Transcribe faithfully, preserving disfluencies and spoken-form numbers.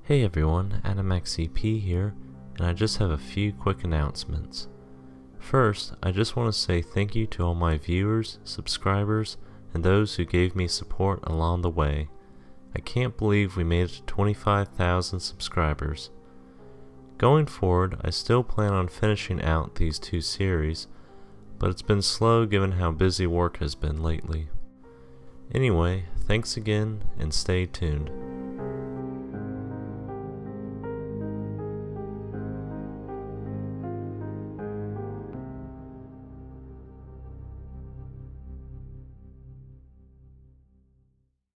Hey everyone, AdamaxEP here, and I just have a few quick announcements. First, I just want to say thank you to all my viewers, subscribers, and those who gave me support along the way. I can't believe we made it to twenty-five thousand subscribers. Going forward, I still plan on finishing out these two series, but it's been slow given how busy work has been lately. Anyway, thanks again and stay tuned.